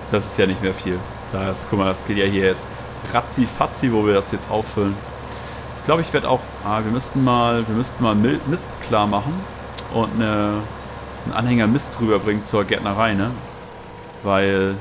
Das ist ja nicht mehr viel. Guck mal, das geht ja hier jetzt ratzi-fatzi, wo wir das jetzt auffüllen. Ich glaube, ich werde auch... wir müssten mal Mist klar machen und einen Anhänger Mist rüberbringen zur Gärtnerei, ne? Weil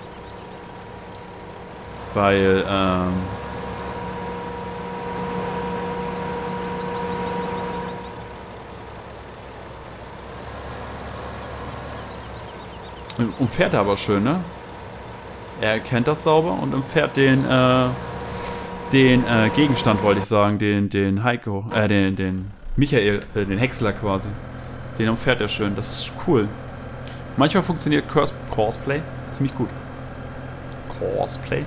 umfährt er aber schön, ne? Er erkennt das sauber und umfährt den Gegenstand, wollte ich sagen, den Heiko, den Michael, den Häcksler quasi. Den umfährt er schön, das ist cool. Manchmal funktioniert Cosplay ziemlich gut. Cosplay?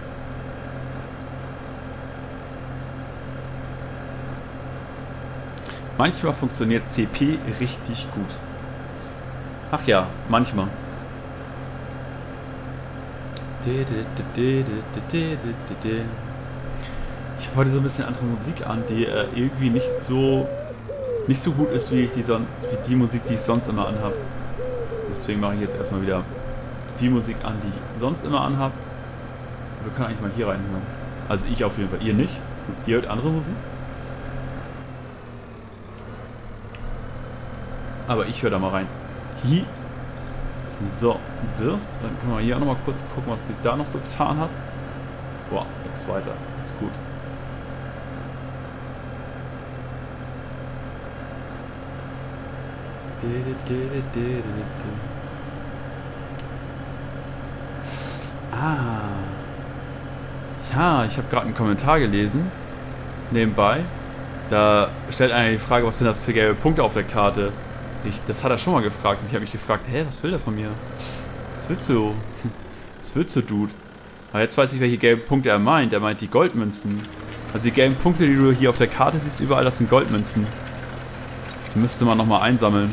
Manchmal funktioniert CP richtig gut. Ach ja, manchmal. Ich habe heute so ein bisschen andere Musik an, die irgendwie nicht so gut ist, wie die Musik, die ich sonst immer anhab. Deswegen mache ich jetzt erstmal wieder die Musik an, die ich sonst immer anhab. Wir können eigentlich mal hier reinhören. Also ich auf jeden Fall, ihr nicht. Ihr hört andere Musik. Aber ich höre da mal rein. Hi. So, das. Dann können wir hier auch nochmal kurz gucken, was sich da noch so getan hat. Boah, nichts weiter. Ist gut. Ja, ich habe gerade einen Kommentar gelesen. Nebenbei. Da stellt einer die Frage, was sind das für gelbe Punkte auf der Karte? Das hat er schon mal gefragt und ich habe mich gefragt, hä, was will der von mir? Was willst du? Was willst du, Dude? Aber jetzt weiß ich, welche gelben Punkte er meint. Er meint die Goldmünzen. Also die gelben Punkte, die du hier auf der Karte siehst, überall, das sind Goldmünzen. Die müsste man nochmal einsammeln.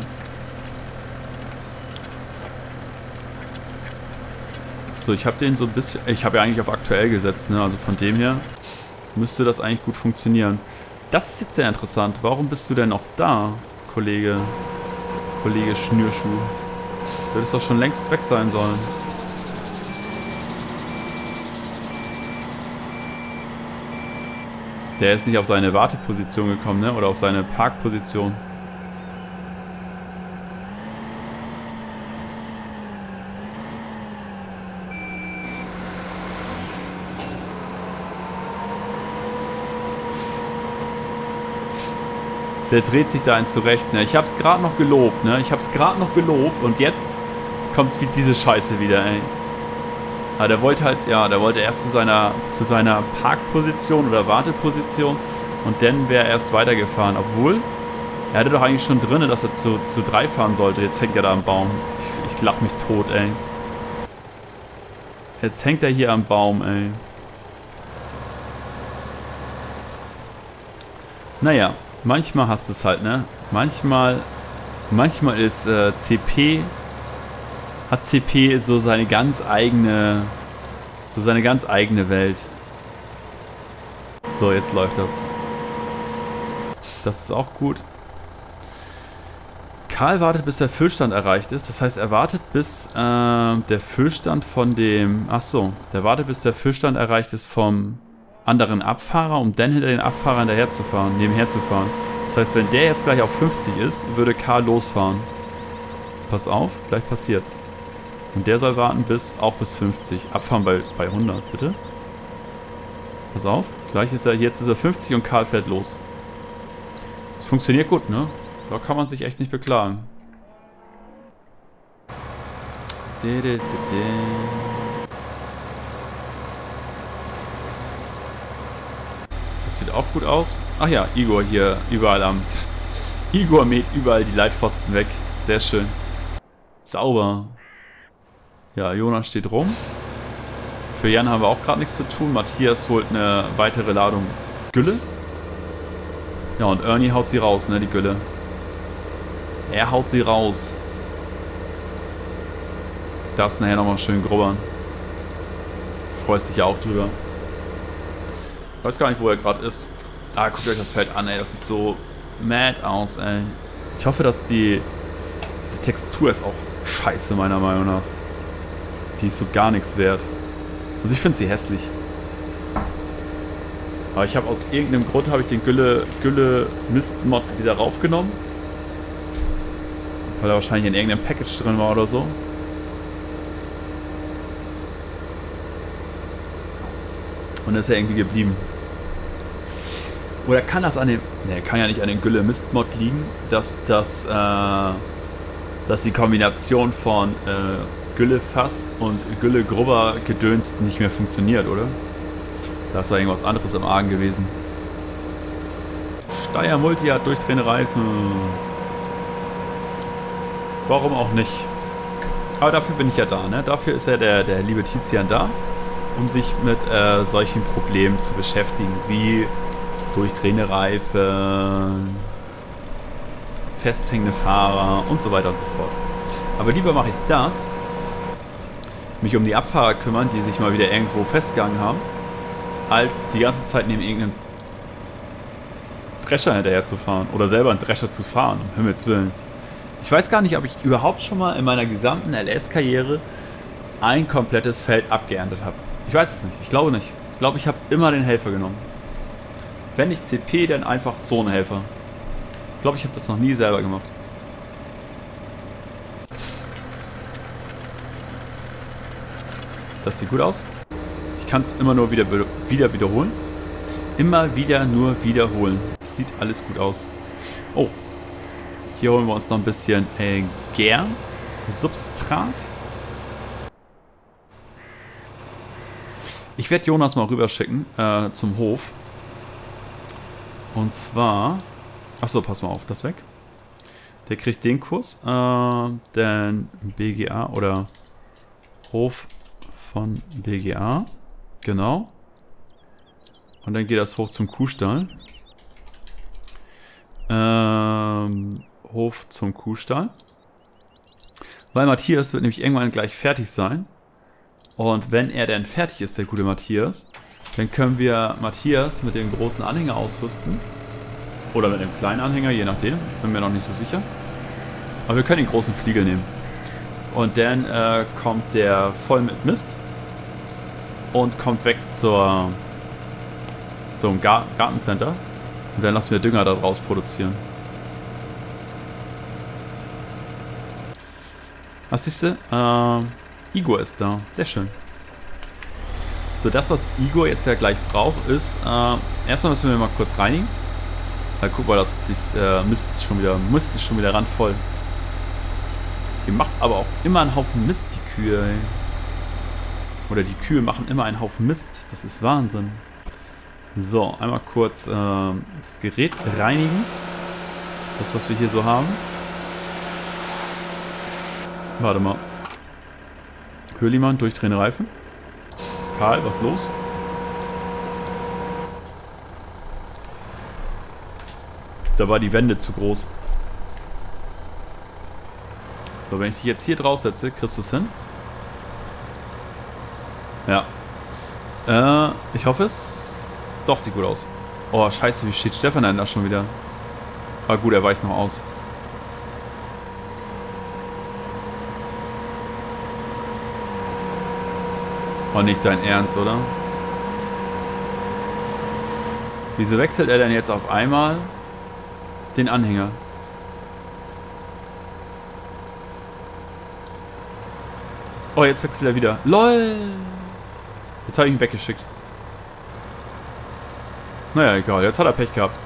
So, ich habe den so ein bisschen... Ich habe ja eigentlich auf aktuell gesetzt, ne? Also von dem her müsste das eigentlich gut funktionieren. Das ist jetzt sehr interessant. Warum bist du denn noch da, Kollege Schnürschuh? Du hättest doch schon längst weg sein sollen. Der ist nicht auf seine Warteposition gekommen, ne? Oder auf seine Parkposition. Der dreht sich da ein zurecht, ne? Ich hab's gerade noch gelobt, ne? Ich hab's gerade noch gelobt und jetzt kommt diese Scheiße wieder, ey. Aber der wollte halt, ja, der wollte erst zu seiner Parkposition oder Warteposition und dann wäre er erst weitergefahren. Obwohl, er hatte doch eigentlich schon drin, dass er zu 3 fahren sollte. Jetzt hängt er da am Baum. Ich lach mich tot, ey. Jetzt hängt er hier am Baum, ey. Naja. Manchmal hast du es halt, ne? Manchmal ist CP... Hat CP so seine ganz eigene... Welt. So, jetzt läuft das. Das ist auch gut. Karl wartet, bis der Füllstand erreicht ist. Das heißt, er wartet, bis der Füllstand von dem... Ach so, der wartet, bis der Füllstand erreicht ist vom anderen Abfahrer, um dann hinter den Abfahrer nebenher zu fahren. Das heißt, wenn der jetzt gleich auf 50 ist, würde Karl losfahren. Pass auf, gleich passiert's. Und der soll warten auch bis 50. Abfahren bei 100, bitte. Pass auf, jetzt ist er 50 und Karl fährt los. Das funktioniert gut, ne? Da kann man sich echt nicht beklagen. Das sieht auch gut aus. Ach ja, Igor hier überall Igor mäht überall die Leitpfosten weg. Sehr schön. Sauber. Ja, Jonas steht rum. Für Jan haben wir auch gerade nichts zu tun. Matthias holt eine weitere Ladung Gülle. Ja, und Ernie haut sie raus, ne, die Gülle. Er haut sie raus. Darfst nachher nochmal schön grubbern. Freust dich ja auch drüber. Ich weiß gar nicht, wo er gerade ist. Ah, guckt euch das Feld an, ey. Das sieht so mad aus, ey. Ich hoffe, dass diese Textur ist auch scheiße, meiner Meinung nach. Die ist so gar nichts wert. Und ich finde sie hässlich. Aber ich habe aus irgendeinem Grund habe ich den Gülle Mist Mod wieder raufgenommen. Weil er wahrscheinlich in irgendeinem Package drin war oder so. Und ist ja irgendwie geblieben. Oder kann das an dem... Ne, kann ja nicht an den Gülle Mist Mod liegen, dass die Kombination von Güllefass und Gülle-Grubber Gedöns nicht mehr funktioniert, oder? Da ist doch irgendwas anderes im Argen gewesen. Steyr Multi hat durchdrehende Reifen. Warum auch nicht? Aber dafür bin ich ja da, ne? Dafür ist ja der liebe Tizian da, um sich mit solchen Problemen zu beschäftigen, wie durchdrehende Reifen, festhängende Fahrer und so weiter und so fort. Aber lieber mache ich das, mich um die Abfahrer kümmern, die sich mal wieder irgendwo festgegangen haben, als die ganze Zeit neben irgendeinem Drescher hinterher zu fahren oder selber einen Drescher zu fahren, um Himmels Willen. Ich weiß gar nicht, ob ich überhaupt schon mal in meiner gesamten LS-Karriere ein komplettes Feld abgeerntet habe. Ich weiß es nicht. Ich glaube nicht. Ich glaube, ich habe immer den Helfer genommen. Wenn nicht CP, dann einfach so einen Helfer. Ich glaube, ich habe das noch nie selber gemacht. Das sieht gut aus. Ich kann es immer nur wieder wiederholen. Immer wieder nur wiederholen. Es sieht alles gut aus. Oh. Hier holen wir uns noch ein bisschen Gärsubstrat. Ich werde Jonas mal rüberschicken zum Hof. Und zwar... Achso, pass mal auf, das weg. Der kriegt den Kurs. Denn BGA oder Hof von BGA. Genau. Und dann geht das hoch zum Kuhstall. Hof zum Kuhstall. Weil Matthias wird nämlich irgendwann gleich fertig sein. Und wenn er dann fertig ist, der gute Matthias, dann können wir Matthias mit dem großen Anhänger ausrüsten. Oder mit dem kleinen Anhänger, je nachdem. Bin mir noch nicht so sicher. Aber wir können den großen Fliegel nehmen. Und dann kommt der voll mit Mist. Und kommt weg zum Gartencenter. Und dann lassen wir Dünger daraus produzieren. Was siehst du? Igor ist da. Sehr schön. So, das, was Igor jetzt ja gleich braucht, ist... erstmal müssen wir mal kurz reinigen. Guck mal, das Mist ist schon wieder randvoll. Die macht aber auch immer einen Haufen Mist, die Kühe. Ey. Oder die Kühe machen immer einen Haufen Mist. Das ist Wahnsinn. So, einmal kurz das Gerät reinigen. Das, was wir hier so haben. Warte mal. Höhlimann, durchdrehende Reifen. Karl, was ist los? Da war die Wände zu groß. So, wenn ich die jetzt hier drauf setze, kriegst du es hin? Ja. Ich hoffe es. Doch, sieht gut aus. Oh, scheiße, wie steht Stefan denn da schon wieder? Aber gut, er weicht noch aus. Oh, nicht dein Ernst, oder? Wieso wechselt er denn jetzt auf einmal den Anhänger? Oh, jetzt wechselt er wieder. LOL! Jetzt habe ich ihn weggeschickt. Naja, egal. Jetzt hat er Pech gehabt.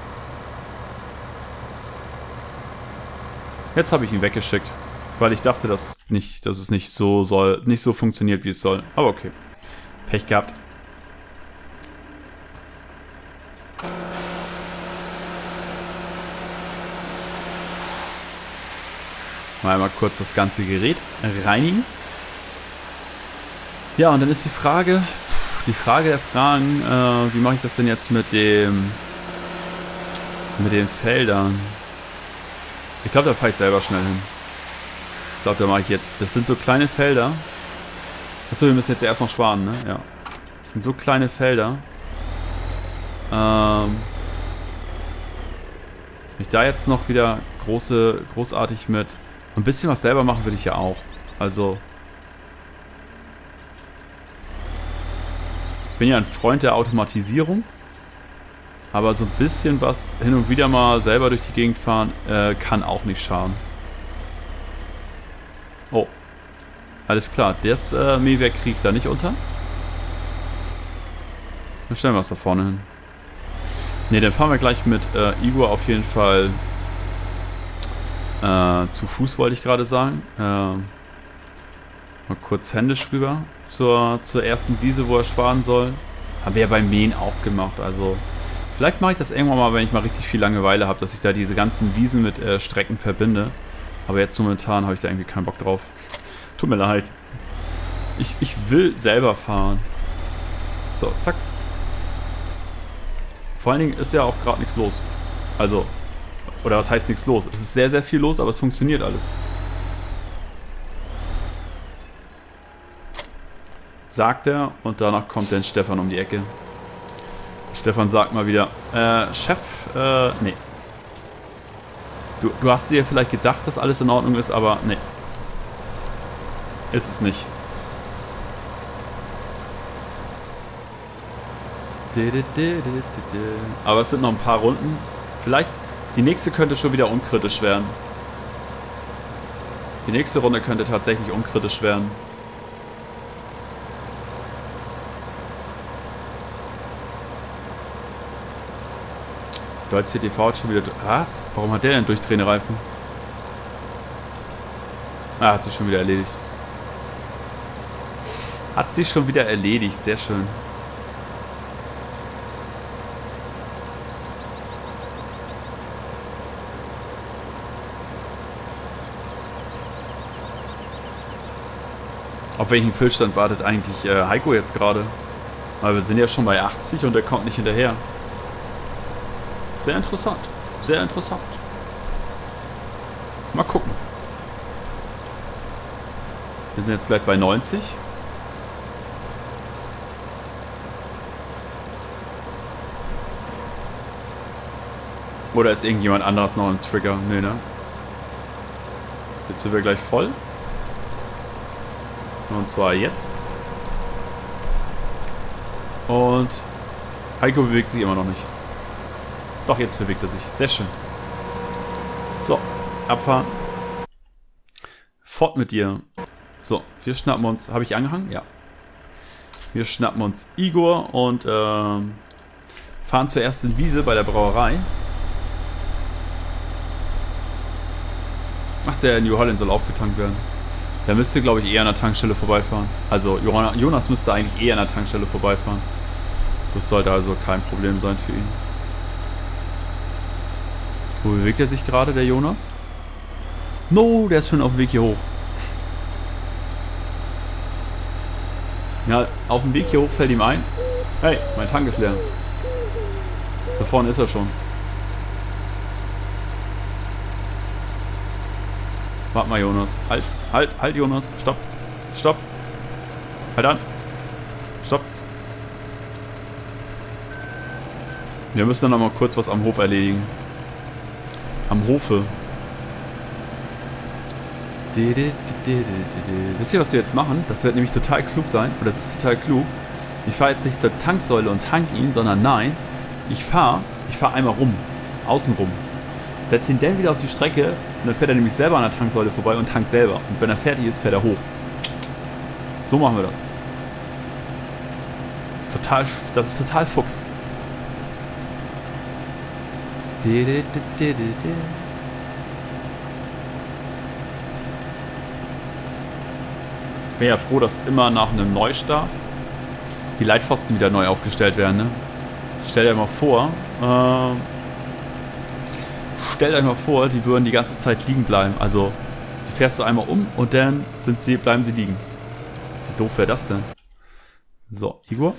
Jetzt habe ich ihn weggeschickt. Weil ich dachte, dass es nicht so funktioniert, wie es soll. Aber okay. Pech gehabt. Mal kurz das ganze Gerät reinigen. Ja, und dann ist die Frage der Fragen, wie mache ich das denn jetzt mit den Feldern? Ich glaube, da fahre ich selber schnell hin. Ich glaube, da mache ich jetzt, das sind so kleine Felder. Achso, wir müssen jetzt ja erstmal sparen, ne? Ja. Das sind so kleine Felder. Wenn ich da jetzt noch wieder großartig mit ein bisschen was selber machen will ich ja auch. Also bin ja ein Freund der Automatisierung. Aber so ein bisschen was hin und wieder mal selber durch die Gegend fahren, kann auch nicht schaden. Oh. Alles klar, das Mähwerk kriege ich da nicht unter. Dann stellen wir es da vorne hin. Ne, dann fahren wir gleich mit Igor auf jeden Fall zu Fuß, wollte ich gerade sagen. Mal kurz händisch rüber zur ersten Wiese, wo er sparen soll. Haben wir ja beim Mähen auch gemacht, also... Vielleicht mache ich das irgendwann mal, wenn ich mal richtig viel Langeweile habe, dass ich da diese ganzen Wiesen mit Strecken verbinde. Aber jetzt momentan habe ich da irgendwie keinen Bock drauf. Tut mir leid. Ich will selber fahren. So, zack. Vor allen Dingen ist ja auch gerade nichts los. Also, oder was heißt nichts los? Es ist sehr, sehr viel los, aber es funktioniert alles. Sagt er und danach kommt dann Stefan um die Ecke. Stefan sagt mal wieder, Chef, nee. Du hast dir vielleicht gedacht, dass alles in Ordnung ist, aber nee. Ist es nicht. Aber es sind noch ein paar Runden. Vielleicht, die nächste könnte schon wieder unkritisch werden. Die nächste Runde könnte tatsächlich unkritisch werden. Deutz CTV hat schon wieder... Was? Warum hat der denn durchdrehende Reifen? Ah, hat sich schon wieder erledigt. Hat sich schon wieder erledigt. Sehr schön. Auf welchen Füllstand wartet eigentlich Heiko jetzt gerade? Weil wir sind ja schon bei 80 und er kommt nicht hinterher. Sehr interessant. Sehr interessant. Mal gucken. Wir sind jetzt gleich bei 90. Oder ist irgendjemand anderes noch ein Trigger? Nee, ne? Jetzt sind wir gleich voll. Und zwar jetzt. Und Heiko bewegt sich immer noch nicht. Doch, jetzt bewegt er sich. Sehr schön. So, abfahren. Fort mit dir. So, wir schnappen uns... Habe ich angehangen? Ja. Wir schnappen uns Igor und fahren zur ersten Wiese bei der Brauerei. Ach, der New Holland soll aufgetankt werden. Der müsste, glaube ich, eher an der Tankstelle vorbeifahren. Also, Jonas müsste eigentlich eher an der Tankstelle vorbeifahren. Das sollte also kein Problem sein für ihn. Wo bewegt er sich gerade, der Jonas? No, der ist schon auf dem Weg hier hoch. Ja, auf dem Weg hier hoch fällt ihm ein. Hey, mein Tank ist leer. Da vorne ist er schon. Warte mal, Jonas. Halt, Jonas. Stopp. Stopp. Halt an. Stopp. Wir müssen dann noch mal kurz was am Hof erledigen. Am Hofe. Wisst ihr, was wir jetzt machen? Das wird nämlich total klug sein. Oder das ist total klug. Ich fahre jetzt nicht zur Tanksäule und tank ihn, sondern nein, ich fahre einmal rum. Außen rum. Setze ihn dann wieder auf die Strecke und dann fährt er nämlich selber an der Tanksäule vorbei und tankt selber. Und wenn er fertig ist, fährt er hoch. So machen wir das. Das ist total Fuchs. Bin ja froh, dass immer nach einem Neustart die Leitpfosten wieder neu aufgestellt werden. Ne? Stellt euch mal vor, die würden die ganze Zeit liegen bleiben. Also, die fährst du einmal um und dann bleiben sie liegen. Wie doof wäre das denn? So, Igor.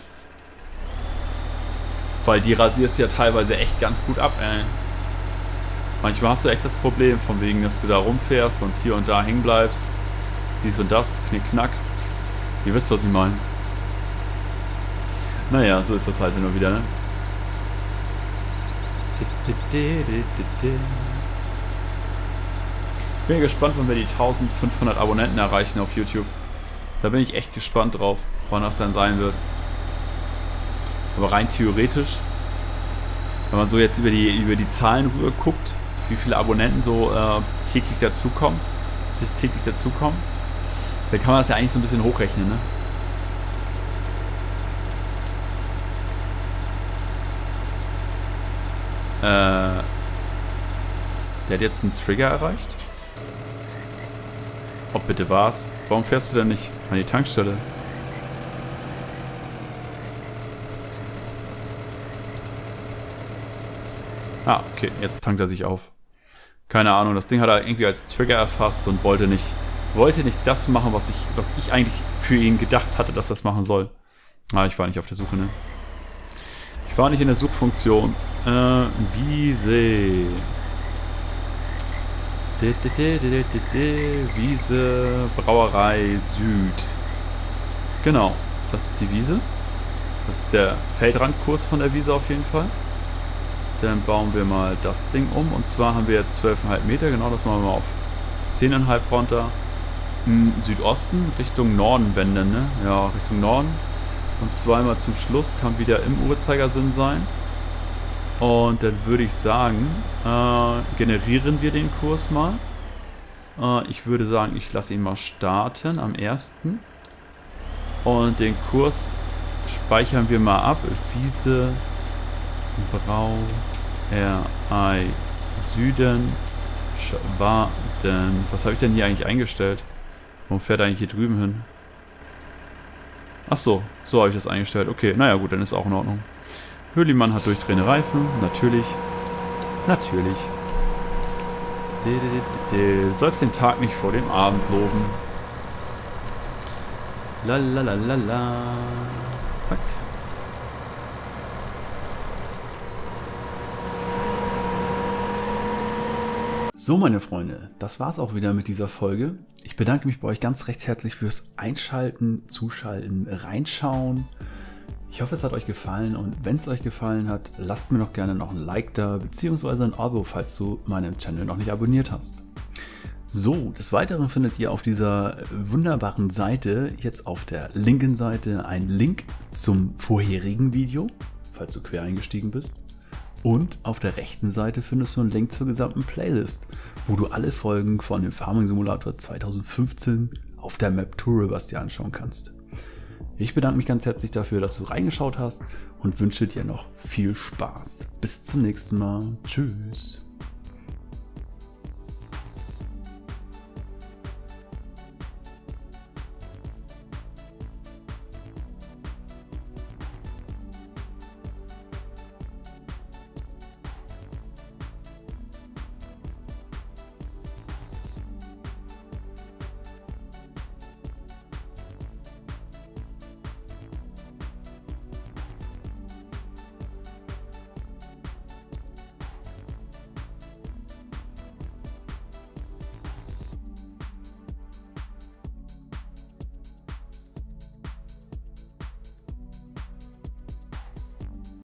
Weil die rasierst ja teilweise echt ganz gut ab, ey. Manchmal hast du echt das Problem, von wegen, dass du da rumfährst und hier und da hängen bleibst. Dies und das, knick, knack. Ihr wisst, was ich meine. Naja, so ist das halt immer wieder, ne? Bin gespannt, wann wir die 1500 Abonnenten erreichen auf YouTube. Da bin ich echt gespannt drauf, wann das dann sein wird. Aber rein theoretisch, wenn man so jetzt über die Zahlen rüber guckt, wie viele Abonnenten so täglich dazukommen, dann kann man das ja eigentlich so ein bisschen hochrechnen, ne? Der hat jetzt einen Trigger erreicht. Oh, bitte was? Warum fährst du denn nicht an die Tankstelle? Ah, okay, jetzt tankt er sich auf. Keine Ahnung, das Ding hat er irgendwie als Trigger erfasst und wollte nicht das machen, was ich eigentlich für ihn gedacht hatte, dass das machen soll. Ah, ich war nicht auf der Suche, ne? Ich war nicht in der Suchfunktion. Wiese. Wiese, Brauerei Süd. Genau, das ist die Wiese. Das ist der Feldrandkurs von der Wiese auf jeden Fall. Dann bauen wir mal das Ding um. Und zwar haben wir jetzt 12,5 Meter. Genau, das machen wir mal auf 10,5 runter. Südosten, Richtung Norden wenden, ne? Ja, Richtung Norden. Und zweimal zum Schluss kann wieder im Uhrzeigersinn sein. Und dann würde ich sagen, generieren wir den Kurs mal. Ich würde sagen, ich lasse ihn mal starten am 1. Und den Kurs speichern wir mal ab. Wiese, Brauerei Süden, Schwaden. Was habe ich denn hier eigentlich eingestellt? Warum fährt er eigentlich hier drüben hin? Ach so, so habe ich das eingestellt. Okay, naja gut, dann ist auch in Ordnung. Hürlimann hat durchdrehende Reifen. Natürlich. Natürlich. Sollst den Tag nicht vor dem Abend loben. Lalalala. Zack. So, meine Freunde, das war's auch wieder mit dieser Folge. Ich bedanke mich bei euch ganz recht herzlich fürs Einschalten, Zuschalten, Reinschauen. Ich hoffe, es hat euch gefallen und wenn es euch gefallen hat, lasst mir doch gerne noch ein Like da, beziehungsweise ein Abo, falls du meinen Channel noch nicht abonniert hast. So, des Weiteren findet ihr auf dieser wunderbaren Seite, jetzt auf der linken Seite, einen Link zum vorherigen Video, falls du quer eingestiegen bist. Und auf der rechten Seite findest du einen Link zur gesamten Playlist, wo du alle Folgen von dem Farming Simulator 2015 auf der Map Tour Rivers dir anschauen kannst. Ich bedanke mich ganz herzlich dafür, dass du reingeschaut hast und wünsche dir noch viel Spaß. Bis zum nächsten Mal. Tschüss.